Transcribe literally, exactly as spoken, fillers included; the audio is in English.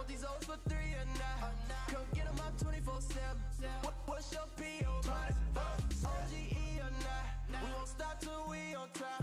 these O's for three or not. Come get them up twenty-four seven. What, what's your P O? O G E or not? We won't stop till we on top.